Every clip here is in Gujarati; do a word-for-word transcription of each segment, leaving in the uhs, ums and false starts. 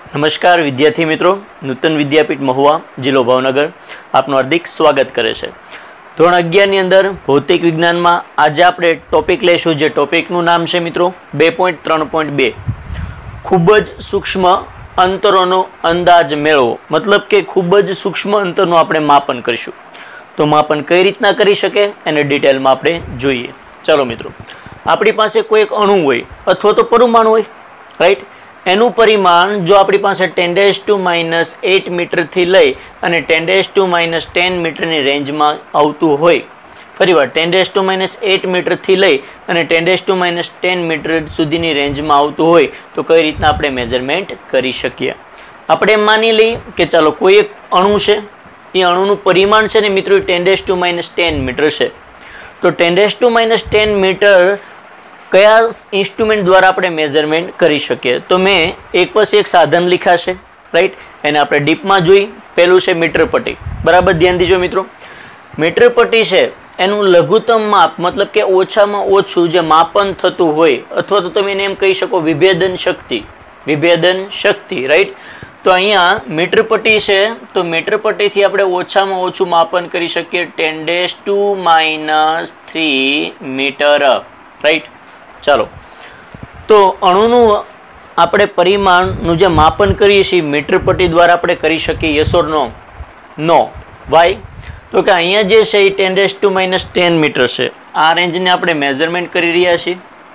नमस्कार विद्यार्थी मित्रों, नूतन विद्यापीठ महुआ जिल्लो भावनगर आपनु हार्दिक स्वागत करे छे। धोरण अगियार नी अंदर भौतिक विज्ञान में आज आपणे टॉपिक लेशुं जे टॉपिकनुं नाम छे मित्रों बे पॉइंट त्रण पॉइंट बे खूब ज सूक्ष्म अंतरोनो अंदाज मेळवो। मतलब के खूब ज सूक्ष्म अंतरनुं आपणे मापन करीशुं। तो मापन कई रीतना करी शके एने डिटेल में आपणे जोईए। चलो मित्रों, आपणी पासे कोई एक अणु होय अथवा तो परमाणु होय, राइट। एनु परिमाण जो अपनी पास ten days to minus eight metre थी लई अने ten days to minus ten metre नी रेंज में आवतुं होय। फरीवार ten days to minus eight metre थी लई अने ten days to minus ten metre सुधीनी रेंज में आवतुं होय तो कई रीतना आपणे मेजरमेंट करी शकीए। आपणे मानी लई के चालो कोई एक अणु छे, ए अणुनुं परिमाण छे ने मित्रों ten days to minus ten metre छे। तो ten days to minus ten metre कया इंस्ट्रुमेंट द्वारा आपणे मेजरमेंट करी शकीए। तो मैं एक पछी एक साधन लिखा छे, राइट। एने आपणे डीप में जोई। पहेलुं छे मीटर पट्टी। बराबर ध्यान दीजो मित्रों, मीटर पट्टी छे एनुं लघुत्तम माप मतलब के ओछामां ओछुं जे मापन थतुं होय अथवा तो तमे एम कही शको विभेदन शक्ति, विभेदन शक्ति, राइट। तो अहींया मीटर पट्टी छे तो मीटर पट्टी थी आपणे ओछामां ओछुं मापन करी शकीए ten days to minus three metre, right. चलो, तो अणुनु आपणे परिमाणनु जे मापन करीए छीए मीटर पट्टी द्वारा आपणे करी शकीए। Yes or no? No. Why? तो कि अहींया जे छे ए ten days to minus ten metre छे। आ रेंजने आपणे मेजरमेंट करी रह्या छीए,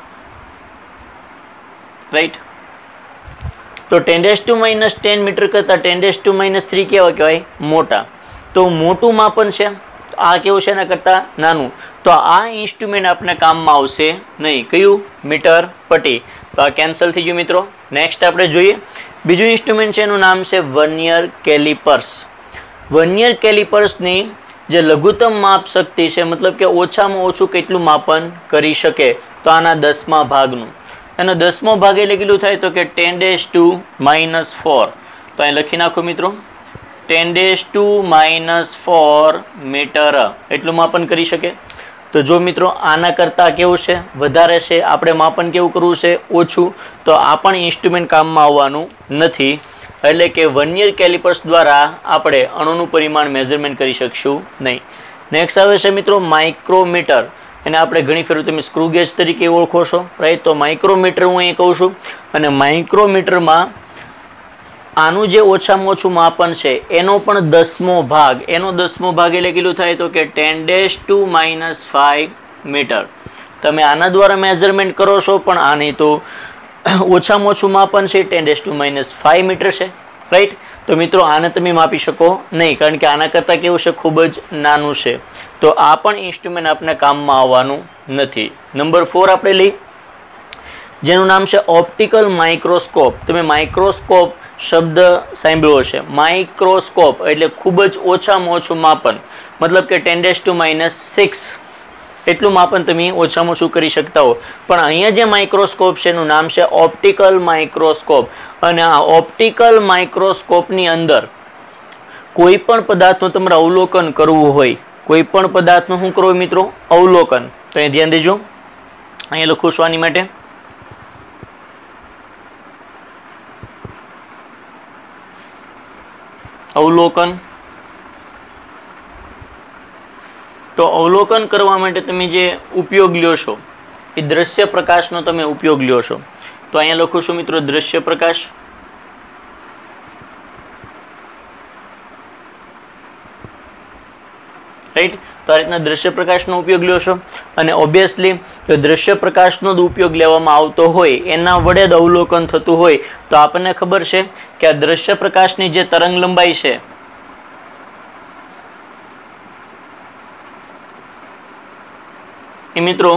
राइट। तो ten days to minus ten metre करता ten days to minus three केवा कहेवाय? मोटा। तो मोटुं मापन छे। आ केवुं छे एना करता नानुं। तो आ इंस्ट्रुमेंट आपने काम में आवशे नहीं। क्यू? मीटर पट्टी। तो आ कैंसल थी गयुं मित्रों। नेक्स्ट आपणे जोईए बीजुं इंस्ट्रुमेंट छे, एनुं नाम छे वर्नियर कैलिपर्स। वर्नियर कैलिपर्सनी जे लघुत्तम माप शक्ति छे मतलब के ओछामां ओछुं केटलुं मापन करी शके तो आना दसमा भागनुं। एनो दसमो भाग એટલે કેટલું થાય તો કે ten days to minus four. तो અહીં લખી નાખો મિત્રો ten days to minus four metre एटलुं मापन करी शके। तो जो मित्रों आना करता केवुं छे वधारे छे, आपणे मापन केवुं करवुं छे ओछुं, तो आ पण इंस्ट्रुमेंट काममां आववानुं नथी। एटले के वर्नियर कैलिपर्स द्वारा आपणे अणुनुं परिमाण मेजरमेंट करी शकशुं नहीं। नेक्स्ट आवे छे मित्रों माइक्रोमीटर। एने आपणे घणी फेर तमे स्क्रू गेज तरीके ओळखो छो, राइट। तो माइक्रोमीटर हूँ अहीं कहूं छुं अने माइक्रोमीटरमां आनु जे ओछामां ओछुं मापन छे एनो पण दसमो भाग, एनो दसमो भाग एटले केटલું થાય तो के ten days to minus five metre. तमे आना द्वारा मेजरमेंट करो छो पण आनी तो ओछामां ओछुं मापन छे ten days to minus five metre छे, राइट। तो मित्रों आने तमे मापी शको नहीं कारण के आना करता केवुं छे खूब ज नानुं छे। तो आ पण इंस्ट्रुमेंट आपणे काममां आववानुं नथी। नंबर फोर आपणे लई जेनुं नाम छे ऑप्टिकल माइक्रोस्कोप। तमे माइक्रोस्कोप शब्द सांभळ्यो छे। माइक्रोस्कोप एटले खूब ज ओछामां ओछुं मापन मतलब के ten days to minus six एटलुं मापन तमे ओछामां ओछुं करी शकता हो। पण अहींया जे माइक्रोस्कोप छे एनुं नाम छे ऑप्टिकल माइक्रोस्कोप। अने आ ऑप्टिकल माइक्रोस्कोपनी अंदर कोई पण पदार्थनुं तमारे अवलोकन करवुं होय, कोई पण पदार्थनुं शुं करवुं मित्रों? अवलोकन। तो अहीं ध्यान देजो, अहीं लखुं छुं आनी माटे अवलोकन। तो अवलोकन करवा माटे तमे जे उपयोग ल्यो छो ए दृश्य प्रकाशनो तमे उपयोग ल्यो छो। तो अहींया लखुं छुं मित्रों दृश्य प्रकाश, राइट। तो आ रीतना दृश्य प्रकाशनो उपयोग ल्यो छो अने ऑब्वियसली जो दृश्य प्रकाशनो ज उपयोग लेवामां आवतो होय एना वडे ज अवलोकन थतुं होय तो आपणे खबर छे के आ दृश्य प्रकाशनी जे तरंग लंबाई छे ए मित्रों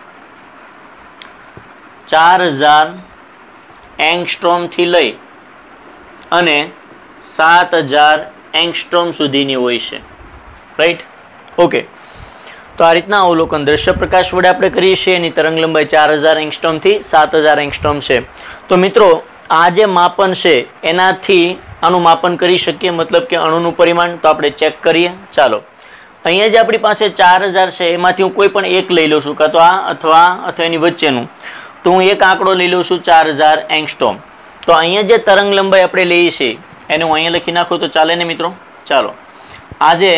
चार हजार एंगस्ट्रोम थी लई अने सात हजार एंगस्ट्रोम सुधीनी होय छे, राइट। ओके। तो आ रीतना अवलोकन दृश्य प्रकाश वडे आपणे करीए छीए। एनी तरंग लंबाई चार हजार एंगस्ट्रोम थी सात हजार एंगस्ट्रोम छे। तो मित्रों आ जे मापन छे एनाथी आनुं मापन करी शकीए मतलब के अणुनुं परिमाण। तो आपणे चेक करीए। चालो, अहींया जे आपणी पासे चार हजार छे एमांथी हुं कोई पण एक लई लઉં છું કાં તો આ અથવા અથવા એની વચ્ચેનું। तो हूँ एक आंकड़ो लई लઉં છું चार हजार एंगस्ट्रोम। तो अहींया जे तरंग लंबाई आपणे लईए छीए एने हूँ अहींया लखी नाखुं तो चाले ने मित्रों? चालो आजे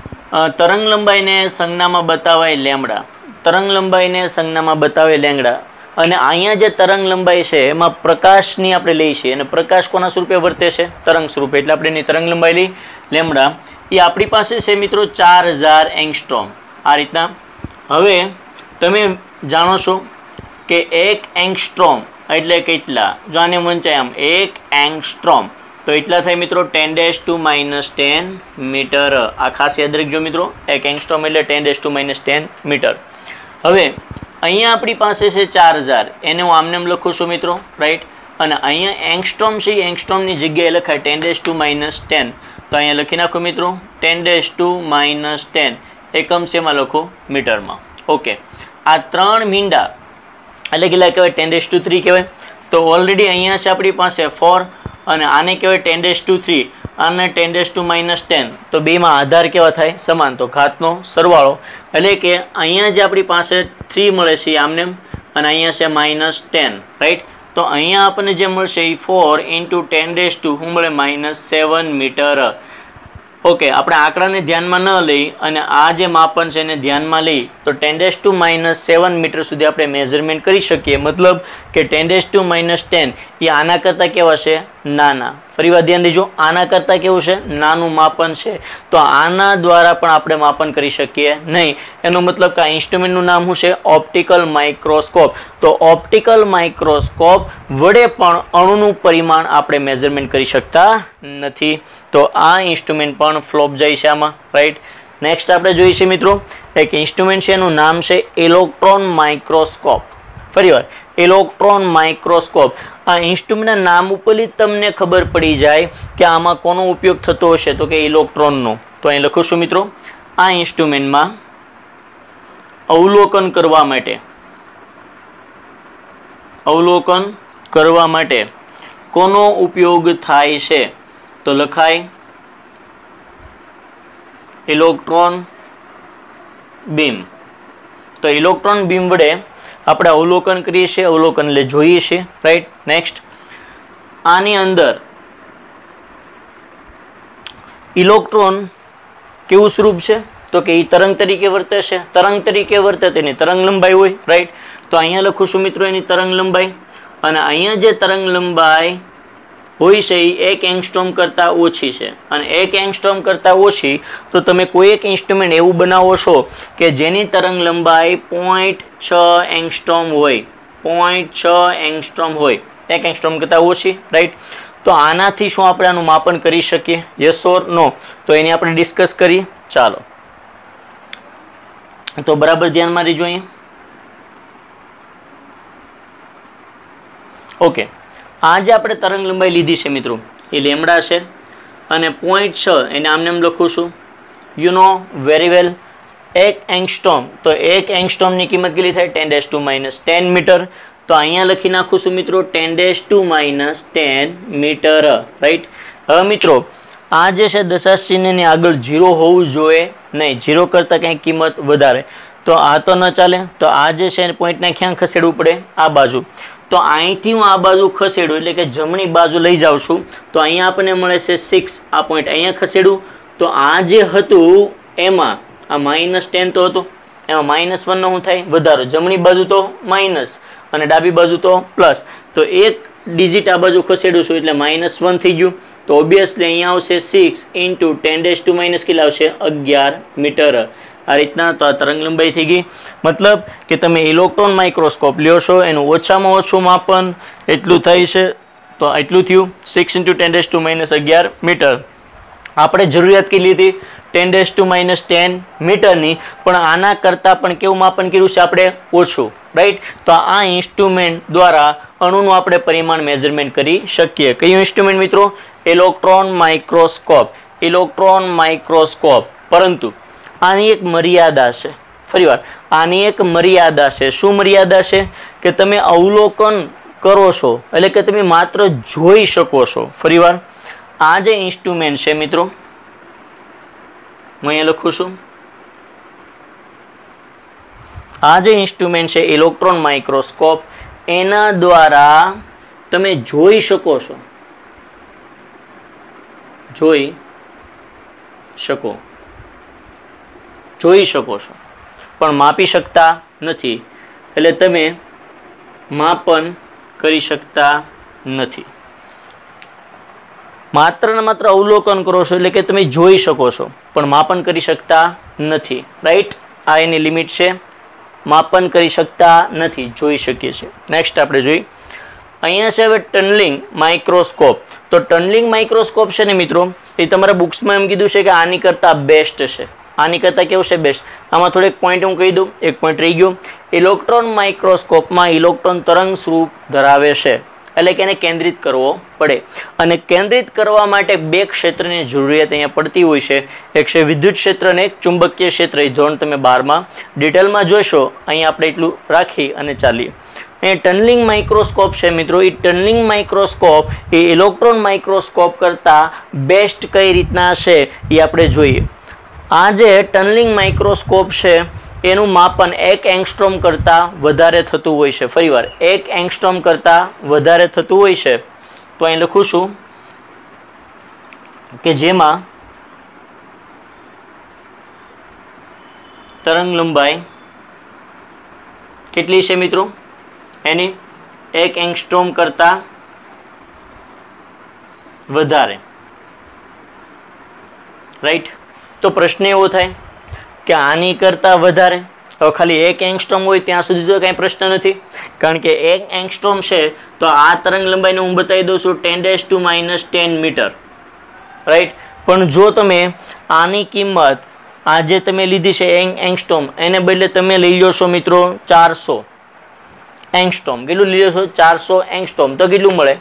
तरंग लंबाई ने संज्ञा में बतावाय लेमड़ा, तरंग लंबाई ने संज्ञा में बतावे लेंगड़ा અને અહીંયા જે તરંગ લંબાઈ છે એમાં પ્રકાશની આપણે લઈએ છીએ અને પ્રકાશ કોના સ્વરૂપે વર્તે છે? તરંગ સ્વરૂપે. એટલે આપણે એની તરંગ લંબાઈ લઈ લેમડા એ આપણી પાસે છે મિત્રો ચાર હજાર એંગસ્ટ્રોમ આ રીતના. હવે તમે જાણો છો કે એક એંગસ્ટ્રોમ એટલે કેટલા? જો આને વંચાય આમ એક એંગસ્ટ્રોમ તો એટલા થાય મિત્રો ten dash to minus ten metre. આ ખાસ યાદ રાખજો મિત્રો, એક એંગસ્ટ્રોમ એટલે ten dash to minus ten metre. હવે અહીંયા આપણી પાસે છે ચાર હજાર, એને હું આમને એમ લખું છું મિત્રો, રાઈટ. અને અહીંયા એંગસ્ટ્રોમ છે, એંગસ્ટ્રોમની જગ્યાએ લખાય ten dash to minus ten. તો અહીંયા લખી નાખું મિત્રો ten dash to minus ten. એકમ શેમાં લખું? મીટરમાં. ઓકે, આ ત્રણ મીંડા એટલે કેટલા કહેવાય? ટેન ડેશ ટુ થ્રી કહેવાય. તો ઓલરેડી અહીંયા છે આપણી પાસે ફોર અને આને કહેવાય ટેન ડેશ ટુ થ્રી અને ten dash to minus ten. તો બેમાં આધાર કેવા થાય? સમાન. તો ઘાતનો સરવાળો એટલે કે અહીંયા જે આપણી પાસે થ્રી મળે છે આમને અને અહીંયા છે માઇનસ ટેન, રાઈટ. તો અહીંયા આપણને જે મળશે એ four into ten dash to શું મળે? Minus seven metre. ઓકે, આપણે આંકડાને ધ્યાનમાં ન લઈ અને આ જે માપન છે એને ધ્યાનમાં લઈ તો ten dash to minus seven metre સુધી આપણે મેઝરમેન્ટ કરી શકીએ. મતલબ કે ten dash to minus ten એ આના કરતાં કેવા છે? નાના. ફરી વાર ધ્યાન દેજો, આના કરતાં કેવું છે? નાનું માપન છે. તો આના દ્વારા પણ આપણે માપન કરી શકીએ નહીં. એનો મતલબ કે આ ઇન્સ્ટ્રુમેન્ટનું નામ શું છે? Optical microscope. તો ઓપ્ટિકલ માઇક્રોસ્કોપ વડે પણ અણુનું પરિમાણ આપણે મેઝરમેન્ટ કરી શકતા નથી. તો આ ઇન્સ્ટ્રુમેન્ટ પણ ફ્લોપ જાય છે આમાં, રાઈટ. નેક્સ્ટ આપણે જોઈએ છીએ મિત્રો એક ઇન્સ્ટ્રુમેન્ટ છે, એનું નામ છે ઇલેક્ટ્રોન માઇક્રોસ્કોપ. ફરી વાર ઇલેક્ટ્રોન માઇક્રોસ્કોપ. આ ઇન્સ્ટ્રુમેન્ટના નામ ઉપરથી તમને ખબર પડી જાય કે આમાં કોનો ઉપયોગ થતો હશે, તો કે ઇલેક્ટ્રોનનો. તો અહીં લખું છું મિત્રો, આ ઇન્સ્ટ્રુમેન્ટમાં અવલોકન કરવા માટે અવલોકન કરવા માટે કોનો ઉપયોગ થાય છે? તો લખાય ઇલેક્ટ્રોન બીમ. તો ઇલેક્ટ્રોન બીમ વડે આપણે અવલોકન કરીએ છીએ, અવલોકન એટલે જોઈએ છીએ, રાઈટ. નેક્સ્ટ, આની અંદર ઇલેક્ટ્રોન કેવું સ્વરૂપ છે? તો કે એ તરંગ તરીકે વર્તે છે. તરંગ તરીકે વર્તે તેની તરંગ લંબાઈ હોય, રાઈટ. તો અહીંયા લખું છું મિત્રો એની તરંગ લંબાઈ અને અહીંયા જે તરંગ લંબાઈ હોય છે એ એક એંગસ્ટ્રોમ કરતાં ઓછી છે. અને એક એંગસ્ટ્રોમ કરતાં ઓછી તો તમે કોઈ એક ઇન્સ્ટ્રુમેન્ટ એવું બનાવો છો કે જેની તરંગ લંબાઈ પોઈન્ટ છ એંગસ્ટ્રોમ હોય, પોઈન્ટ છ એંગસ્ટ્રોમ હોય, એક એંગસ્ટ્રોમ કરતાં ઓછી, રાઈટ. તો આનાથી શું આપણે આનું માપન કરી શકીએ? Yes or no? તો એની આપણે ડિસ્કસ કરીએ. ચાલો, તો બરાબર ધ્યાનમાં રહેજો અહીંયા. ઓકે, આ જે આપણે તરંગ લંબાઈ લીધી છે મિત્રો એ લેમડા છે અને પોઈન્ટ છ એને આમને એમ લખું છું. યુ નો વેરી વેલ એક એંગસ્ટ્રોમ. તો એક એંગસ્ટ્રોમની કિંમત કેટલી થાય? Ten dash to minus ten metre. તો અહીંયા લખી નાખું છું મિત્રો ten dash to minus ten metre, right. હવે મિત્રો આ જે છે દશાંશ ચિહ્નની આગળ ઝીરો હોવું જોઈએ નહીં, ઝીરો કરતાં કંઈક કિંમત વધારે. તો આ તો ન ચાલે. તો આ જે છે પોઈન્ટને ક્યાં ખસેડવું પડે? આ બાજુ. તો અહીંથી હું આ બાજુ ખસેડું એટલે કે જમણી બાજુ લઈ જાઉં છું તો અહીંયા આપણને મળે છે સિક્સ. આ પોઈન્ટ અહીંયા ખસેડું તો આ જે હતું એમાં આ માઇનસ ટેન તો હતું, એમાં માઇનસ વનનો શું થાય? વધારો. જમણી બાજુ તો માઇનસ અને ડાબી બાજુ તો પ્લસ. તો એક ડિજિટ આ બાજુ ખસેડું છું એટલે માઇનસ વન થઈ ગયું. તો ઓબ્વિયસલી અહીંયા આવશે six into ten dash to minus કેટલા આવશે? અગિયાર મીટર. આ રીતના તો આ તરંગ લંબાઈ થઈ ગઈ. મતલબ કે તમે ઇલેક્ટ્રોન માઇક્રોસ્કોપ લ્યો છો એનું ઓછામાં ઓછું માપન એટલું થાય છે. તો એટલું થયું six into ten dash to minus અગિયાર મીટર. આપણે જરૂરિયાત કેટલી હતી? Ten dash to minus ten મીટરની. પણ આના કરતાં પણ કેવું માપન કર્યું છે આપણે? ઓછું, રાઈટ. તો આ ઇન્સ્ટ્રુમેન્ટ દ્વારા અણુનું આપણે પરિમાણ મેઝરમેન્ટ કરી શકીએ. કયું ઇન્સ્ટ્રુમેન્ટ મિત્રો? Electron microscope. Electron microscope. પરંતુ આની એક મર્યાદા છે. ફરી વાર આની એક મર્યાદા છે. શું મર્યાદા છે? કે તમે અવલોકન કરો છો એટલે કે તમે માત્ર જોઈ શકો છો. ફરી વાર આ જે ઇન્સ્ટ્રુમેન્ટ છે મિત્રો હું અહીંયા લખું છું, આ જે ઇન્સ્ટ્રુમેન્ટ છે ઇલેક્ટ્રોન માઇક્રોસ્કોપ એના દ્વારા તમે જોઈ શકો છો, જોઈ શકો જોઈ શકો છો પણ માપી શકતા નથી, એટલે તમે માપન કરી શકતા નથી. માત્ર ને માત્ર અવલોકન કરો છો એટલે કે તમે જોઈ શકો છો પણ માપન કરી શકતા નથી. રાઈટ, આ એની લિમિટ છે. માપન કરી શકતા નથી, જોઈ શકીએ છીએ. નેક્સ્ટ આપણે જોઈએ, અહીંયા છે હવે ટનલિંગ માઇક્રોસ્કોપ. તો ટનલિંગ માઇક્રોસ્કોપ છે ને મિત્રો, એ તમારા બુક્સમાં એમ કીધું છે કે આની કરતાં બેસ્ટ છે. આની કરતાં કેવું છે? બેસ્ટ. આમાં થોડો એક પોઈન્ટ હું કહી દઉં, એક પોઈન્ટ રહી ગયો. ઇલેક્ટ્રોન માઇક્રોસ્કોપમાં ઇલેક્ટ્રોન તરંગ સ્વરૂપ ધરાવે છે, એટલે કે એને કેન્દ્રિત કરવો પડે. અને કેન્દ્રિત કરવા માટે બે ક્ષેત્રની જરૂરિયાત અહીંયા પડતી હોય છે. એક છે વિદ્યુત ક્ષેત્ર અને એક ચુંબકીય ક્ષેત્ર. એ ધોરણ તમે બારમાં ડિટેલમાં જોશો. અહીંયા આપણે એટલું રાખી અને ચાલીએ. એ ટનલિંગ માઇક્રોસ્કોપ છે મિત્રો, એ ટનલિંગ માઇક્રોસ્કોપ એ ઇલેક્ટ્રોન માઇક્રોસ્કોપ કરતાં બેસ્ટ કઈ રીતના છે એ આપણે જોઈએ. આ જે ટનલિંગ માઇક્રોસ્કોપ છે એનું માપન એક એંગસ્ટ્રોમ કરતાં વધારે થતું હોય છે. ફરીવાર, એક એંગસ્ટ્રોમ કરતાં વધારે થતું હોય છે. તો અહીં લખું છું કે જેમાં તરંગ લંબાઈ કેટલી છે મિત્રો? એની એક એંગસ્ટ્રોમ કરતાં વધારે. રાઈટ, તો પ્રશ્ન એવો થાય કે આની કરતાં વધારે. હવે ખાલી એક એંગસ્ટ્રોમ હોય ત્યાં સુધી તો કાંઈ પ્રશ્ન નથી, કારણ કે એક એંગસ્ટ્રોમ છે તો આ તરંગ લંબાઈને હું બતાવી દઉં છું ten dash to minus ten metre. Right, પણ જો તમે આની કિંમત આ જે તમે લીધી છે એંગસ્ટ્રોમ, એને બદલે તમે લઈ લો છો મિત્રો ચારસો એંગસ્ટ્રોમ. કેટલું લઈ લો છો? ચારસો એંગસ્ટ્રોમ. તો કેટલું મળે?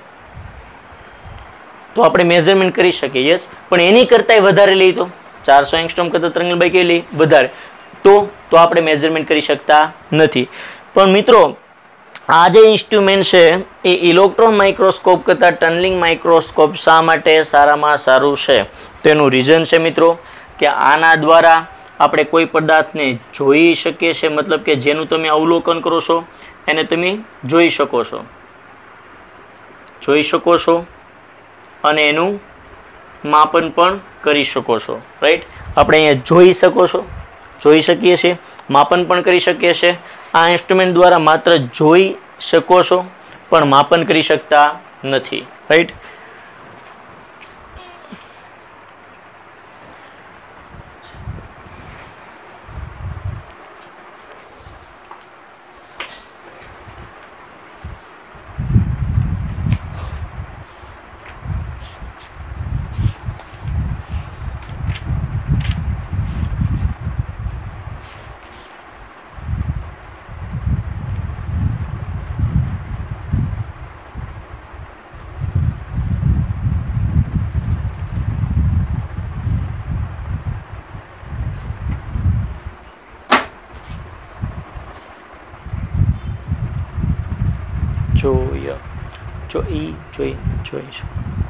તો આપણે મેઝરમેન્ટ કરી શકીએ. યસ, પણ એની કરતાંય વધારે લઈ તો ચારસો એંગસ્ટ્રોમ કરતાં તરંગ લંબાઈ કેટલી વધારે, તો તો આપણે મેઝરમેન્ટ કરી શકતા નથી. પણ મિત્રો, આ જે ઇન્સ્ટ્રુમેન્ટ છે એ ઇલેક્ટ્રોન માઇક્રોસ્કોપ કરતાં ટનલિંગ માઇક્રોસ્કોપ શા માટે સારામાં સારું છે? તેનું રીઝન છે મિત્રો કે આના દ્વારા આપણે કોઈ પદાર્થને જોઈ શકીએ છીએ, મતલબ કે જેનું તમે અવલોકન કરો છો એને તમે જોઈ શકો છો, જોઈ શકો છો અને એનું માપન પણ કરી શકો છો. રાઈટ, આપણે અહીંયા જોઈ શકો છો, જોઈ શકીએ છીએ, માપન પણ કરી શકીએ છીએ. આ ઇન્સ્ટ્રુમેન્ટ દ્વારા માત્ર જોઈ શકો છો પણ માપન કરી શકતા નથી. રાઈટ, જોઈ જોઈ જોઈ જોઈ છે.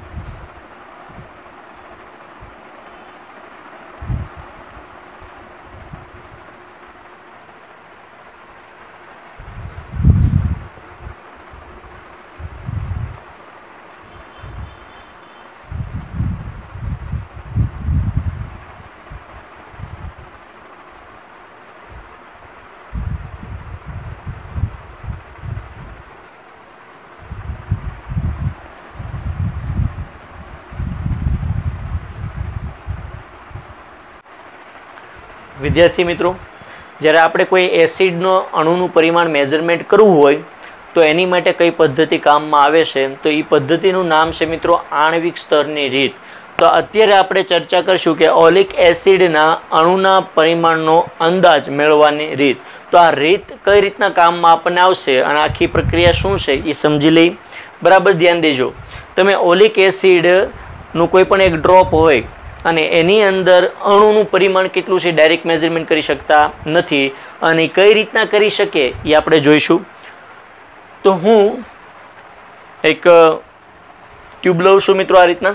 વિદ્યાર્થી મિત્રો, જ્યારે આપણે કોઈ એસિડનો અણુનું પરિમાણ મેઝરમેન્ટ કરવું હોય તો એની માટે કઈ પદ્ધતિ કામમાં આવે છે? તો એ પદ્ધતિનું નામ છે મિત્રો આણ્વિક સ્તરની રીત. તો અત્યારે આપણે ચર્ચા કરીશું કે ઓલિક એસિડના અણુના પરિમાણનો અંદાજ મેળવવાની રીત. તો આ રીત કઈ રીતના કામમાં આપણને આવશે અને આખી પ્રક્રિયા શું છે એ સમજી લઈ. બરાબર ધ્યાન દેજો. તમે ઓલિક એસિડનું કોઈ પણ એક ડ્રોપ હોય અને એની અંદર અણુનું પરિમાણ કેટલું છે ડાયરેક્ટ મેઝરમેન્ટ કરી શકતા નથી, અને કઈ રીતના કરી શકે એ આપણે જોઈશું. તો હું એક ટ્યુબ લઉં છું મિત્રો આ રીતના.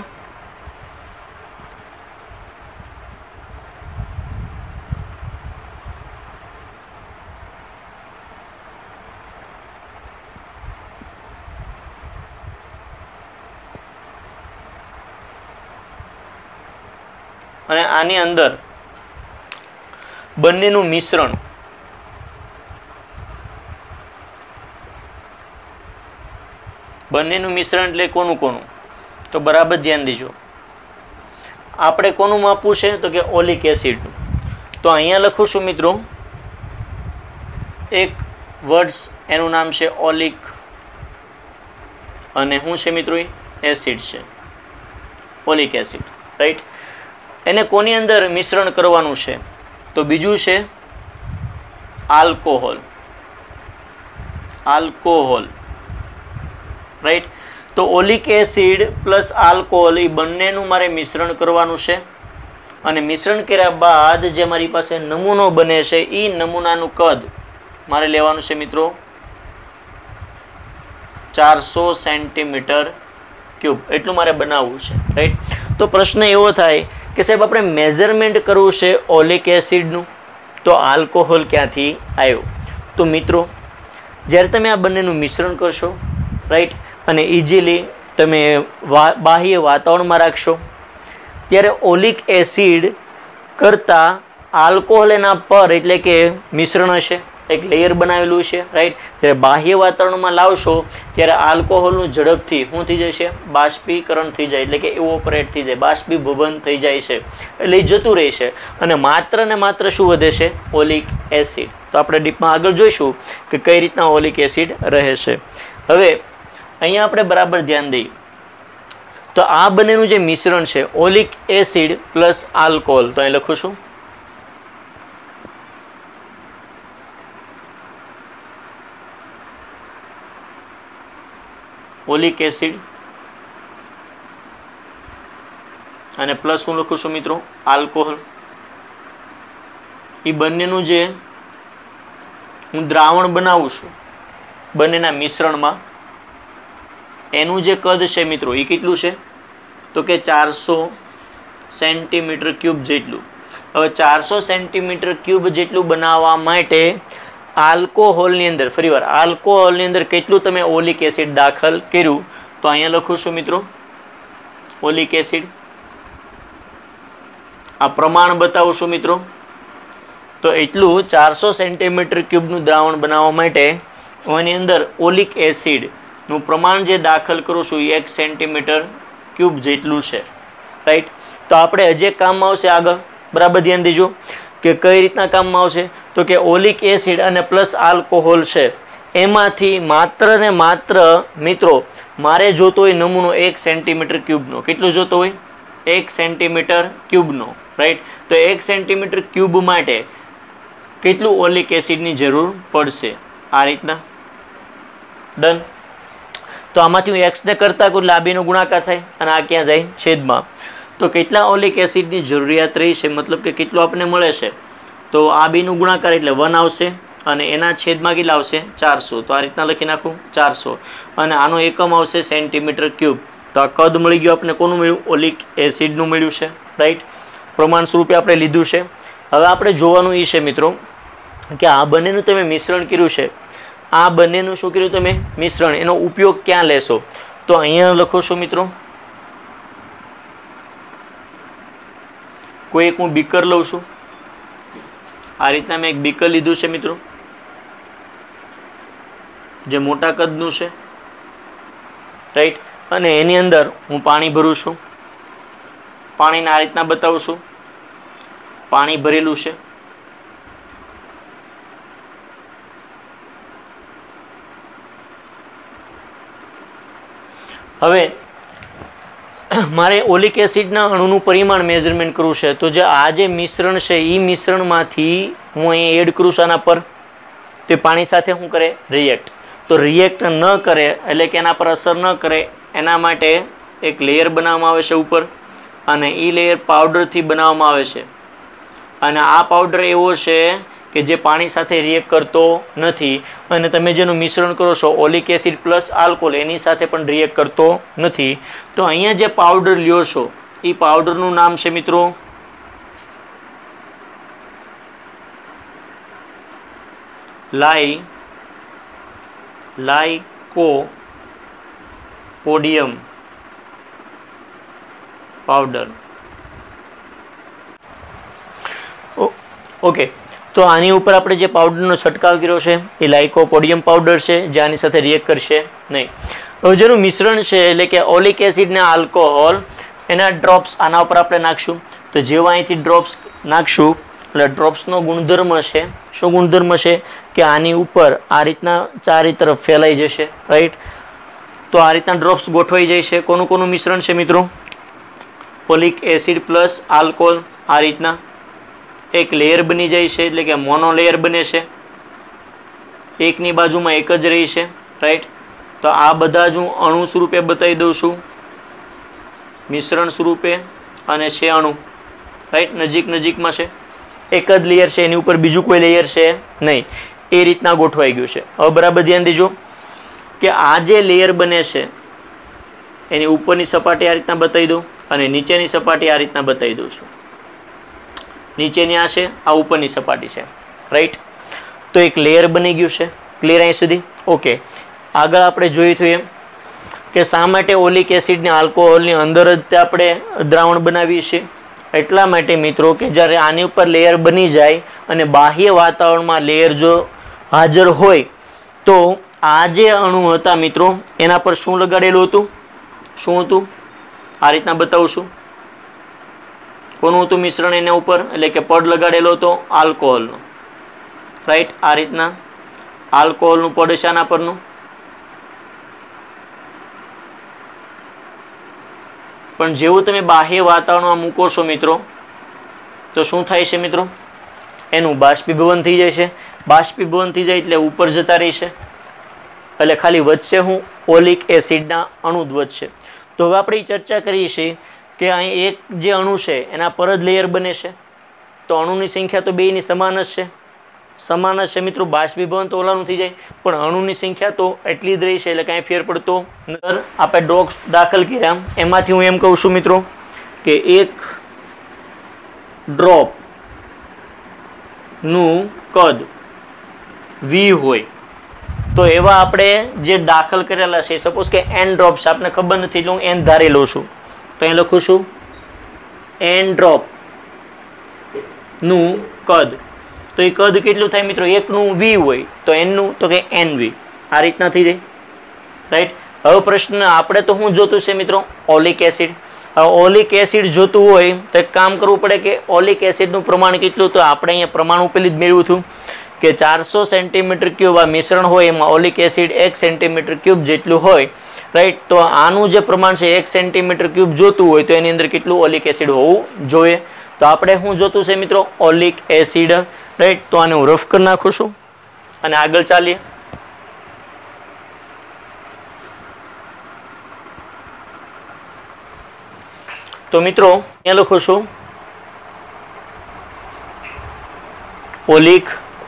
અને આની અંદર બંનેનું મિશ્રણ બંનેનું મિશ્રણ એટલે કોનું કોનું? તો બરાબર ધ્યાન દેજો. આપણે કોનું માપવું છે? તો કે ઓલિક એસિડનું. તો અહીંયા લખું છું મિત્રો, એક વર્ડ્સ એનું નામ છે ઓલિક અને શું છે મિત્રો? એસિડ છે, ઓલિક એસિડ, રાઈટ. એને કોની અંદર મિશ્રણ કરવાનું છે? તો બીજું છે આલ્કોહોલ. Alcohol, right. તો ઓલિક એસિડ પ્લસ આલ્કોહોલ એ બંનેનું મારે મિશ્રણ કરવાનું છે. અને મિશ્રણ કર્યા બાદ જે મારી પાસે નમૂનો બને છે એ નમૂનાનું કદ મારે લેવાનું છે મિત્રો ચારસો સેન્ટીમીટર ક્યુબ. એટલું મારે બનાવવું છે, રાઈટ. તો પ્રશ્ન એવો થાય કે સાહેબ આપણે મેઝરમેન્ટ કરવું છે ઓલિક એસિડનું, તો આલ્કોહોલ ક્યાંથી આવ્યો? તો મિત્રો જ્યારે તમે આ બંનેનું મિશ્રણ કરશો, રાઈટ, અને ઇઝીલી તમે બાહ્ય વાતાવરણમાં રાખશો, ત્યારે ઓલિક એસિડ કરતાં આલ્કોહોલ એના પર એટલે કે મિશ્રણ હશે, એક લેયર બનાવેલું છે, રાઈટ. જ્યારે બાહ્ય વાતાવરણમાં લાવશો ત્યારે આલ્કોહોલનું ઝડપથી શું થઈ જશે? બાષ્પીકરણ થઈ જાય, એટલે કે ઇવોપરેટ થઈ જાય, બાષ્પીભવન થઈ જાય છે, એટલે એ જતું રહેશે. અને માત્ર ને માત્ર શું વધે છે? Oleic acid. તો આપણે ડીપમાં આગળ જોઈશું કે કઈ રીતના ઓલિક એસિડ રહે છે. હવે અહીંયા આપણે બરાબર ધ્યાન દઈએ તો આ બંનેનું જે મિશ્રણ છે ઓલિક એસિડ પ્લસ આલ્કોહોલ, તો અહીં લખું છું ઓલિક એસિડ અને પ્લસ હું લખું છું મિત્રો આલ્કોહોલ. એ બંનેનું જે હું દ્રાવણ બનાવું છું બંનેના મિશ્રણમાં, એનું જે કદ છે મિત્રો એ કેટલું છે? તો કે ચારસો સેન્ટીમીટર ક્યુબ જેટલું. હવે ચારસો સેન્ટીમીટર ક્યુબ જેટલું બનાવવા માટે આલ્કોહોલની અંદર, ફરીવાર આલ્કોહોલની અંદર કેટલું તમે ઓલિક એસિડ દાખલ કર્યું? તો અહીંયા લખું છું મિત્રો ઓલિક એસિડ. આ પ્રમાણ બતાવું છું મિત્રો. તો એટલું ચારસો સેન્ટીમીટર ક્યુબનું દ્રાવણ બનાવવા માટે એની અંદર ઓલિક એસિડનું પ્રમાણ જે દાખલ કરું છું એ એક સેન્ટીમીટર ક્યુબ જેટલું છે, રાઈટ. તો આપણે હજી એક કામમાં આવશે આગળ, બરાબર ધ્યાન દેજો કે કઈ રીતના કામમાં આવશે. તો કે ઓલિક એસિડ અને પ્લસ આલ્કોહોલ છે એમાંથી માત્ર ને માત્ર મિત્રો મારે જોતો હોય નમૂનો એક સેન્ટીમીટર ક્યુબનો. કેટલું જોતો હોય? એક સેન્ટીમીટર ક્યુબનો, રાઈટ. તો એક સેન્ટીમીટર ક્યુબ માટે કેટલું ઓલિક એસિડની જરૂર પડશે? આ રીતના. ડન. તો આમાંથી હું એક્સને કરતાં કોઈ લાંબીનો ગુણાકાર થાય અને આ ક્યાં જાય? છેદમાં. તો કેટલા ઓલિક એસિડની જરૂરિયાત રહી છે, મતલબ કે કેટલું આપણને મળે છે? તો આ બીનું ગુણાકાર એટલે વન આવશે અને એના છેદમાં કેટલા આવશે? ચારસો. તો આ રીતના લખી નાખું ચારસો. અને આનો એકમ આવશે સેન્ટીમીટર ક્યુબ. તો આ કદ મળી ગયું આપણે. કોનું મળ્યું? ઓલિક એસિડનું મળ્યું છે, રાઈટ. પ્રમાણ સ્વરૂપે આપણે લીધું છે. હવે આપણે જોવાનું એ છે મિત્રો કે આ બંનેનું તમે મિશ્રણ કર્યું છે, આ બંનેનું શું કર્યું તમે? મિશ્રણ. એનો ઉપયોગ ક્યાં લેશો? તો અહીંયા લખો છો મિત્રો, કોઈ એક હું બીકર લઉં છું. આ રીતના મેં એક બીકર લીધું છે મિત્રો, જે મોટા કદનું છે, રાઈટ. અને એની અંદર હું પાણી ભરું છું. પાણીને આ રીતના બતાવું છું, પાણી ભરેલું છે. હવે મારે ઓલિક એસિડના અણુનું પરિમાણ મેઝરમેન્ટ કરવું છે. તો જે આ જે મિશ્રણ છે એ મિશ્રણમાંથી હું અહીં એડ કરું છું આના પર, તે પાણી સાથે શું કરે? રિએક્ટ. તો રિએક્ટ ન કરે એટલે કે એના પર અસર ન કરે એના માટે એક લેયર બનાવવામાં આવે છે ઉપર, અને એ લેયર પાવડરથી બનાવવામાં આવે છે. અને આ પાવડર એવો છે કે જે પાણી સાથે રિએક્ટ કરતો નથી, અને તમે જેનું મિશ્રણ કરો છો ઓલિક એસિડ પ્લસ આલ્કોહોલ એની સાથે પણ રિએક્ટ કરતો નથી. તો અહીંયા જે પાવડર લ્યો છો એ પાવડરનું નામ છે મિત્રો લાઈ લાઇકોપોડિયમ પાવડર. ઓકે, તો આની ઉપર આપણે જે પાવડરનો છંટકાવ કર્યો છે એ લાઇકોપોડિયમ પાવડર છે, જે આની સાથે રિએક્ટ કરશે નહીં. હવે જેનું મિશ્રણ છે એટલે કે ઓલિક એસિડ ને આલ્કોહોલ, એના ડ્રોપ્સ આના ઉપર આપણે નાખશું. તો જેવા અહીંથી ડ્રોપ્સ નાખશું એટલે ડ્રોપ્સનો ગુણધર્મ છે, શું ગુણધર્મ છે કે આની ઉપર આ રીતના ચારે તરફ ફેલાઈ જશે, રાઈટ. તો આ રીતના ડ્રોપ્સ ગોઠવાઈ જાય છે. કોનું કોનું મિશ્રણ છે મિત્રો? Oleic acid plus alcohol. આ રીતના એક લેયર બની જાય છે, એટલે કે મોનો લેયર બને છે, એકની બાજુમાં એક જ રહી છે, રાઈટ. તો આ બધા જ હું અણુ સ્વરૂપે બતાવી દઉં છું, મિશ્રણ સ્વરૂપે, અને છે અણુ, રાઈટ, નજીક નજીકમાં છે, એક જ લેયર છે, એની ઉપર બીજું કોઈ લેયર છે નહીં, એ રીતના ગોઠવાઈ ગયું છે. હવે બરાબર ધ્યાન દેજો કે આ જે લેયર બને છે એની ઉપરની સપાટી આ રીતના બતાવી દઉં અને નીચેની સપાટી આ રીતના બતાવી દઉં છું. નીચેની આ છે, આ ઉપરની સપાટી છે, રાઈટ. તો એક લેયર બની ગયું છે. ક્લિયર અહીં સુધી? ઓકે. આગળ આપણે જોયું હતું એમ કે શા માટે ઓલિક એસિડ ને આલ્કોહોલની અંદર જ આપણે દ્રાવણ બનાવીએ છીએ? એટલા માટે મિત્રો કે જ્યારે આની ઉપર લેયર બની જાય અને બાહ્ય વાતાવરણમાં લેયર જો હાજર હોય તો આ જે અણુ હતા મિત્રો એના પર શું લગાડેલું હતું? શું હતું? આ રીતના બતાવું છું. કોનું હતું મિશ્રણ એના ઉપર? એટલે કે પડ લગાડેલો હતો આલ્કોહોલનો, રાઈટ. આ રીતના આલ્કોહોલનું પડ છે આના પરનું. પણ જેવું તમે બાહ્ય વાતાવરણમાં મૂકો છો મિત્રો તો શું થાય છે મિત્રો? એનું બાષ્પીભવન થઈ જાય છે. બાષ્પીભવન થઈ જાય એટલે ઉપર જતા રહેશે, એટલે ખાલી વધશે હું ઓલિક એસિડના અણુ જ વધશે. તો હવે આપણે ચર્ચા કરીએ છીએ કે અહીં એક જે અણુ છે એના પર જ લેયર બને છે, તો અણુની સંખ્યા તો બેયની સમાન જ છે, સમાન જ છે મિત્રો. બાષ્પીભવન તો ઓલાનું થઈ જાય, પણ અણુની સંખ્યા તો એટલી જ રહી છે, એટલે કાંઈ ફેર પડતો નથી. આપણે ડ્રોપ્સ દાખલ કર્યા, એમાંથી હું એમ કહું છું મિત્રો કે એક ડ્રોપ નું કદ વી હોય તો એવા આપણે જે દાખલ કરેલા છે, સપોઝ કે એન ડ્રોપ્સ, આપણે ખબર નથી એટલે હું એન ધારી લઉં છું, તો અહીં લખું છું એન ડ્રોપ નું કદ. તો એ કદ કેટલું થાય મિત્રો? એકનું વી હોય તો એનનું તો કે એન વી. આ રીતના થઈ જાય, રાઈટ. હવે પ્રશ્ન આપણે તો શું જોતું છે મિત્રો? Oleic acid. હવે ઓલિક એસિડ જોતું હોય તો એક કામ કરવું પડે કે ઓલિક એસિડનું પ્રમાણ કેટલું? તો આપણે અહીંયા પ્રમાણ ઉપેલી જ મેળવ્યું હતું કે ચારસો સેન્ટીમીટર ક્યુબ આ મિશ્રણ હોય એમાં ઓલિક એસિડ એક સેન્ટીમીટર ક્યુબ જેટલું હોય, રાઈટ. તો આનું જે પ્રમાણ છે એક સેન્ટીમીટર ક્યુબ જોતું હોય તો એની અંદર કેટલું ઓલિક એસિડ હોવું જોઈએ? તો આપણે શું જોતું છે મિત્રો? Oleic acid, right. તો આને હું રફ કરી નાખું છું અને આગળ ચાલીએ. તો મિત્રો અહીંયા લખું છું ઓલિક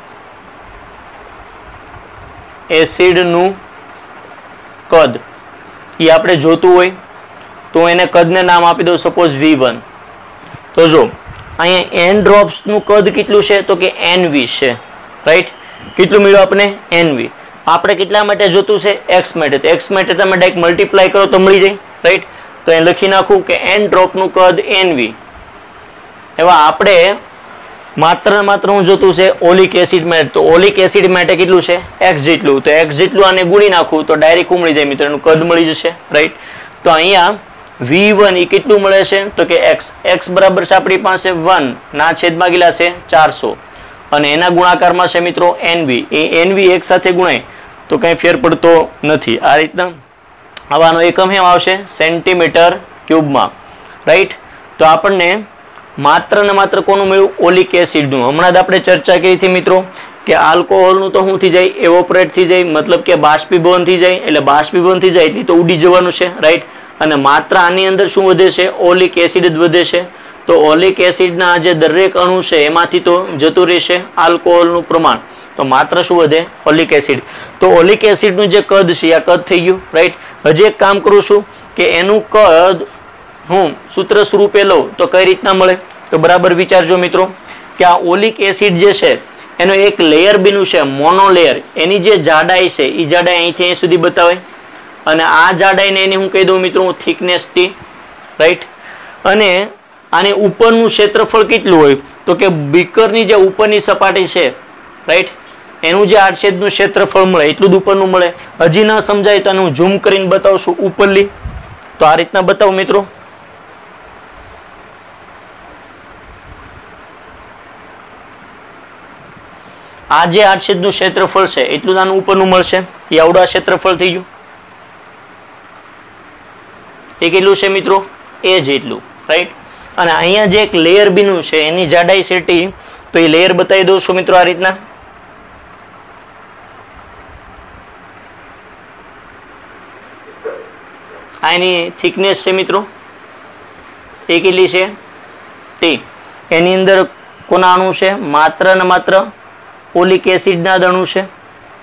એસિડનું કદ. એ આપણે જોતું હોય તો એને કદને નામ આપી દઉં, સપોઝ વી વન. તો જો અહીંયા એન ડ્રોપ્સનું કદ કેટલું છે? તો કે એન વી છે, રાઈટ. કેટલું મળ્યું આપણે? N V. આપણે કેટલા માટે જોતું છે? એક્સ માટે. તો એક્સ માટે તમે ડાયરેક્ટ મલ્ટીપ્લાય કરો તો મળી જાય, રાઈટ. તો અહીં લખી નાખું કે એન ડ્રોપનું કદ એન વી. એવા આપણે માત્ર ને માત્ર હું જોતું છે ઓલિક એસિડ માટે. તો ઓલિક એસિડ માટે કેટલું છે? એક્સ જેટલું. તો એક્સ જેટલું આને ગુણી નાખું તો ડાયરેક્ટ મળી જાય મિત્રો, એનું કદ મળી જશે, રાઈટ. તો અહીંયા વી વન એ કેટલું મળે છે? તો કે એક્સ. એક્સ બરાબર છે આપણી પાસે વન ના છેદમાં ગયેલા છે ચારસો, અને એના ગુણાકારમાં છે મિત્રો એન વી. એ એન વી એક સાથે ગુણાય તો કંઈ ફેર પડતો નથી. આ રીતના આવાનો એકમ એમ આવશે સેન્ટીમીટર ક્યુબમાં, રાઈટ. તો આપણને માત્ર ને માત્ર કોનું મળ્યું? ઓલિક એસિડનું. હમણાં જ આપણે ચર્ચા કરી હતી મિત્રો કે આલ્કોહોલનું તો શું થઈ જાય? એવોપરેટ થઈ જાય, મતલબ કે બાષ્પીભવન થઈ જાય. એટલે બાષ્પીભવન થઈ જાય એટલે તો ઉડી જવાનું છે, રાઈટ. અને માત્ર આની અંદર શું વધે છે? ઓલિક એસિડ જ વધે છે. તો ઓલિક એસિડના જે દરેક અણુ છે એમાંથી તો જતું રહેશે આલ્કોહોલનું પ્રમાણ, તો માત્ર શું વધે? Oleic acid. તો ઓલિક એસિડનું જે કદ છે આ કદ થઈ ગયું, રાઈટ. હજી એક કામ કરું છું કે એનું કદ હું સૂત્ર સ્વરૂપે લઉં તો કઈ રીતના મળે? તો બરાબર વિચારજો મિત્રો કે આ ઓલિક એસિડ જે છે એનો એક લેયર બન્યું છે મોનો લેયર. એની જે જાડાઈ છે એ જાડાઈ અહીંથી અહીં સુધી બતાવે, અને આ જાડાઈને એની હું કહી દઉં મિત્રો હું થિકનેસ ટી, રાઈટ. અને આને ઉપરનું ક્ષેત્રફળ કેટલું હોય તો કે બીકરની જે ઉપરની સપાટી છે રાઈટ એનું જે આડછેદનું ક્ષેત્રફળ મળે એટલું જ ઉપરનું મળે. હજી ન સમજાય તો હું ઝૂમ કરીને બતાવશું ઉપરલી. તો આ રીતના બતાવું મિત્રો. આ જે આડછેદનું ક્ષેત્રફળ છે એટલું નાનું ઉપરનું મળશે. એ આવડું આ ક્ષેત્રફળ થઈ ગયું. એ કેટલું છે મિત્રો? એ જેટલું રાઈટ. અને અહીંયા જે એક લેયર બીનું છે એની જાડાઈ છે ટી. તો એ લેયર બતાવી દઉં છું મિત્રો આ રીતના. આ એની થિકનેસ છે મિત્રો. એ કેટલી છે? ટી. એની અંદર કોના અણુ છે? માત્ર ને માત્ર ઓલિક એસિડના જ અણુ છે.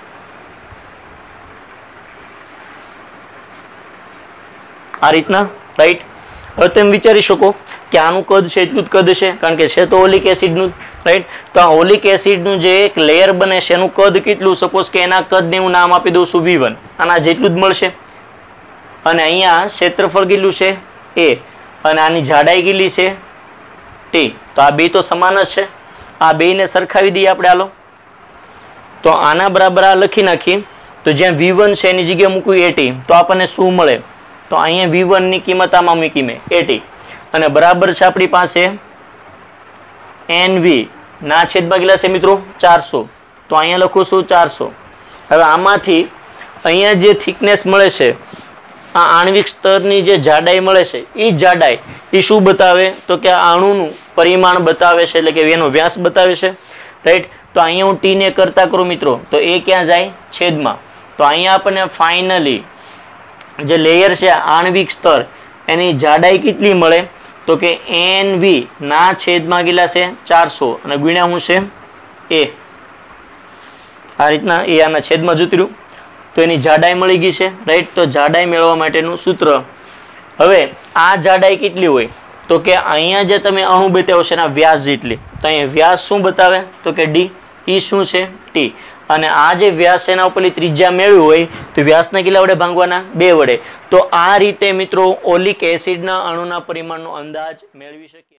આ રીતના રાઈટ. હવે તમે વિચારી શકો કે આનું કદ છે એટલું જ કદ છે કારણ કે છે તો ઓલિક એસિડનું રાઈટ. તો આ ઓલિક એસિડનું જે એક લેયર બને છે એનું કદ કેટલું? સપોઝ કે એના કદને હું નામ આપી દઉં છું વી વન. આના જેટલું જ મળશે. અને અહીંયા ક્ષેત્રફળ કેટલું છે? એ. અને આની જાડાઈ કેટલી છે? ટી. તો આ બે તો સમાન જ છે. આ બેને સરખાવી દઈએ આપણે. હાલો તો આના બરાબર આ લખી નાખીએ. તો જ્યાં વી વન છે એની જગ્યાએ મૂકવું એટી. તો આપણને શું મળે? તો અહીંયા વી વન ની કિંમત આમાં મૂકી મેં એટી. અને બરાબર છે આપણી પાસે એન વી ના છેદમાં કેટલા છે મિત્રો? ચારસો. તો અહીંયા લખું છું ચારસો. હવે આમાંથી અહીંયા જે થિકનેસ મળે છે આ આણ્વિક સ્તરની જે જાડાઈ મળે છે એ જાડાઈ એ શું બતાવે તો કે આ અણુનું પરિમાણ બતાવે છે એટલે કે એનો વ્યાસ બતાવે છે રાઈટ. તો અહીંયા હું ટી ને કરતા કરું મિત્રો તો એ ક્યાં જાય? છેદમાં. તો અહીંયા આપણને ફાઇનલી જે લેયર છે આણ્વિક સ્તર એની જાડાઈ કેટલી મળે તો કે એન વી ના છેદમાં કેટલા છે? ચારસો. અને ગુણ્યા શું છે? એ. આ રીતના એ આના છેદમાં જતું રહ્યું. તો એની જાડાઈ મળી ગઈ છે રાઈટ. તો જાડાઈ મેળવવા માટેનું સૂત્ર. હવે આ જાડાઈ કેટલી હોય તો કે અહીંયા જે તમે અણુ બતાવ્યો છે એના વ્યાસ જેટલી. તો અહીંયા વ્યાસ શું બતાવે તો કે ડી. ઈ શું છે? ટી. અને આ જે વ્યાસ એના ઉપરની ત્રિજ્યા મેળવી હોય તો વ્યાસને કેટલા વડે ભાંગવાના? બે વડે. તો આ રીતે મિત્રો ઓલિક એસિડના અણુના પરિમાણનો અંદાજ મેળવી શકીએ.